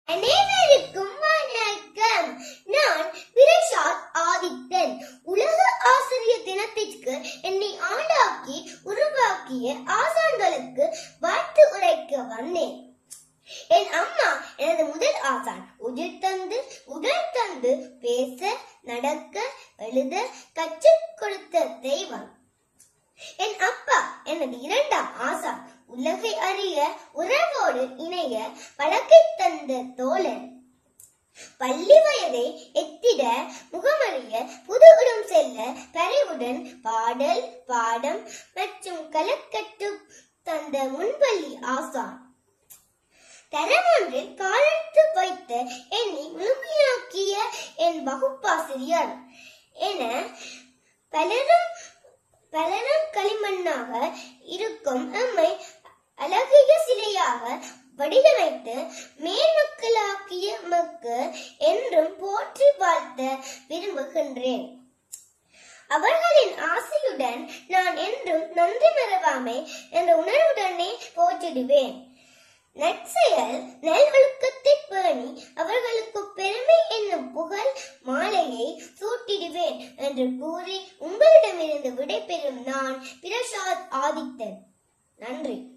அனைவருக்கும் வணக்கம். நான் பிரசாத் ஆதித்தன். உலக ஆசிரியர் தினத்திற்கு என்னை ஆளாக்கி உருவாக்கிய ஆசான்களுக்கு வாழ்த்து உரைக்க வந்தேன். என் அம்மா எனது முதல் ஆசான். உயிர் தந்து உடல் தந்து பேச நடக்க எழுத கற்றுக் கொடுத்த தெய்வம். என் அப்பா எனது இரண்டாம் ஆசான். உலகை அறிய உறவோடு இணைய பழக்கை தந்த தோழன். பள்ளி வயதை எத்திட முகமறிய புது இடம் செல்ல பரிவுடன் பாடல் பாடம் மற்றும் கலக்கட்டு தந்த முன்பள்ளி ஆசான். தரம் ஒன்றில் காலெடுத்து வைத்த என்னை முழுமையாக்கிய என் வகுப்பாசிரியர் என பலரும் களிமண்ணாக இருக்கும் எம்மை அழகிய சிலையாக வடிவமைத்து மேன்மக்களாக்கிய மக்கு என்றும் போற்றி வாழ்த்த விரும்புகின்றேன். அவர்களின் ஆசையுடன் நான் என்றும் நன்றி மறவாமை என்ற உணர்வுடனே போற்றிடுவேன். நற்செயல் நல்லொழுக்கத்தை பேணி அவர்களுக்கு பெருமை என்னும் புகழ் மாலையை சூட்டிடுவேன் என்று கூறி உங்களிடமிருந்து விடைபெறும் நான் பிரசாத் ஆதித்தன். நன்றி.